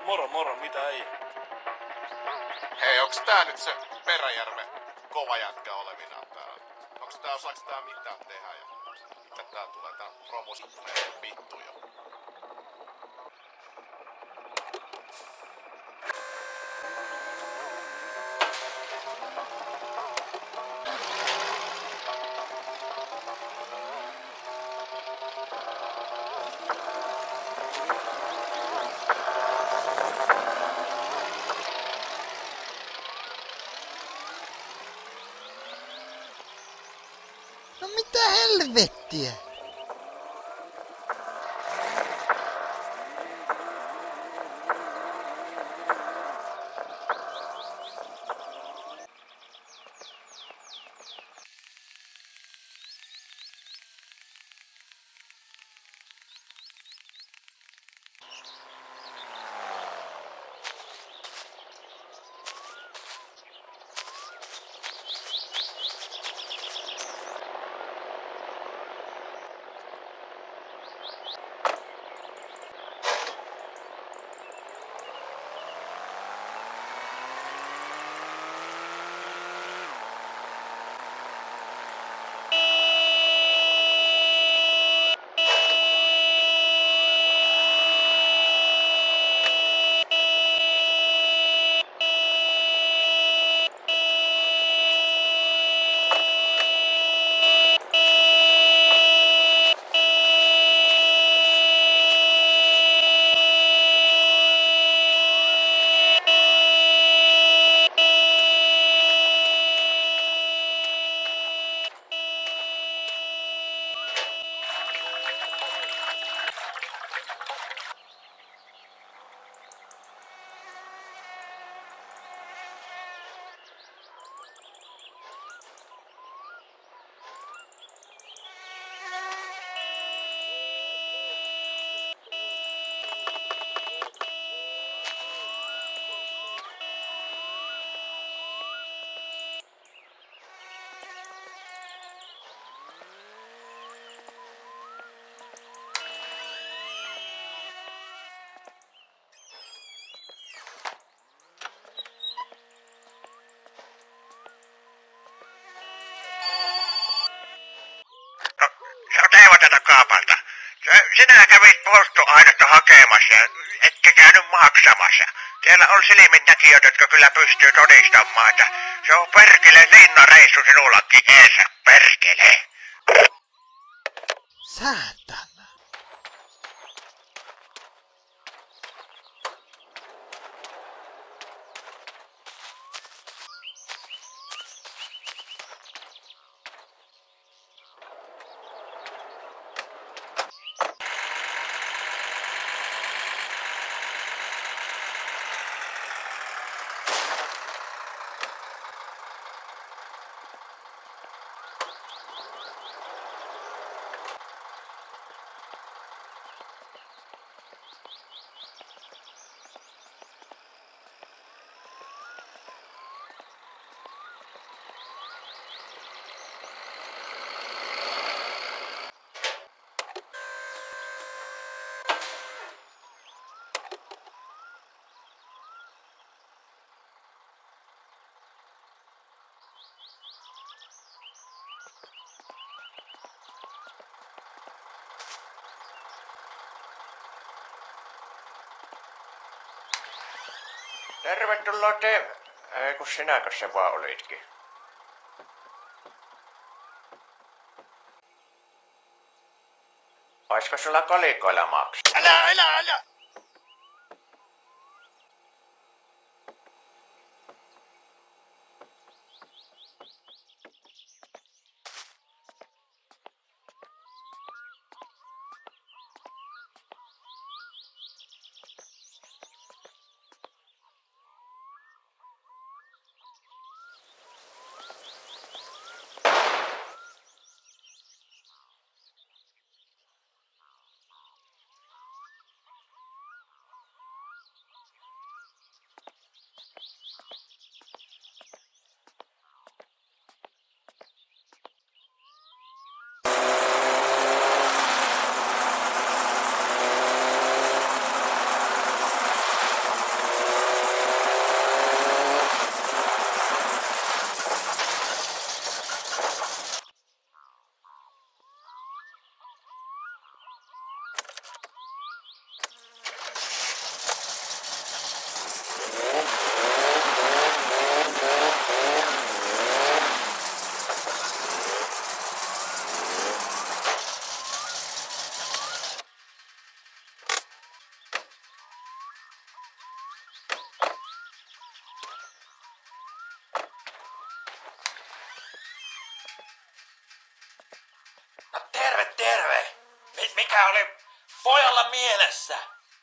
Moro moro, mitä ei? Hei, onks tää nyt se Peräjärven kova jätkä olevinaan täällä? Onks tää, osaaks tää mitään tehdä ja mitä tää tulee tän promosattuneen vittu jo? No mitä helvettiä? Teivo tätä kaapalta. Sinä kävit polttoainetta hakemassa, etkä käynyt maksamassa. Siellä on silminnäkijöitä, jotka kyllä pystyy todistamaan, että se on perkele linnareissu sinullakin eessä, perkele. Saatana. Tervetuloa te... Ei kun sinäkö se vaan olitkin. Oisko sulla kolikoilla maksaa? Älä! mikä oli pojalla mielessä?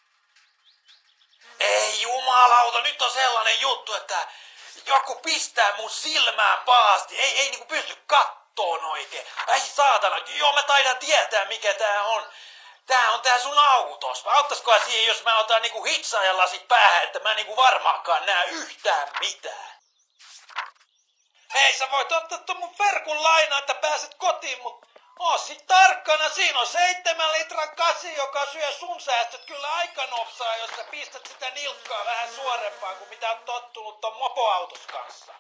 Ei jumalauta, nyt on sellainen juttu, että joku pistää mun silmään pahasti. Ei niinku pysty kattoon oikein. Ai saatana, joo mä taidan tietää mikä tää on. Tää on tää sun autos. Auttaisikohan siihen, jos mä otan niinku hitsaajan lasit päähän, että mä niinku varmaankaan näe yhtään mitään. Hei, sä voit ottaa ton mun verkun lainaa, että pääset kotiin, mut oo sit tarkkana. Siinä on 7 litran kasi, joka syö sun säästöt kyllä aika nopsaa, jos sä pistät sitä nilkkaa vähän suorempaan kuin mitä oot tottunut ton mopoautos kanssa.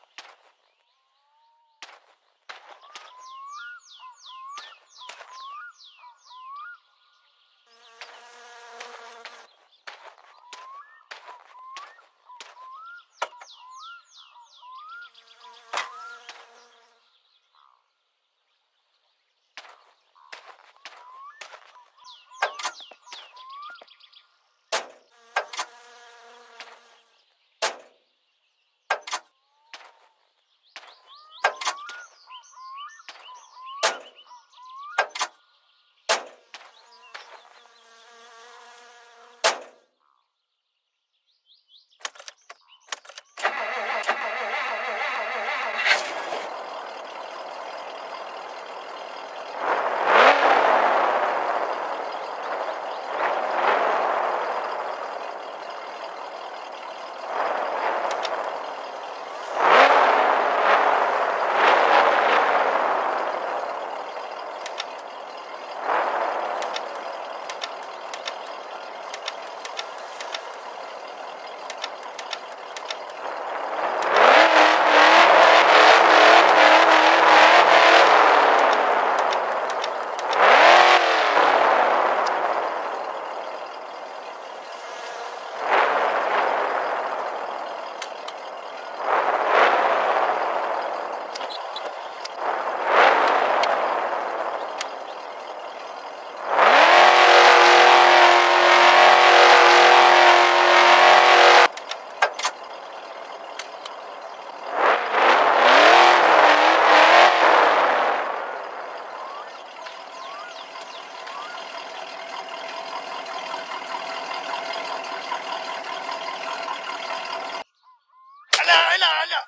Älä!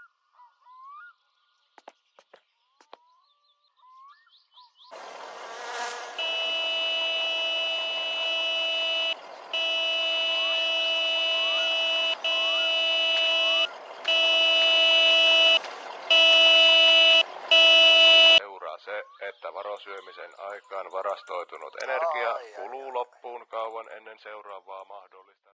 Seuraa se, että varosyömisen aikaan varastoitunut energia kuluu loppuun kauan ennen seuraavaa mahdollista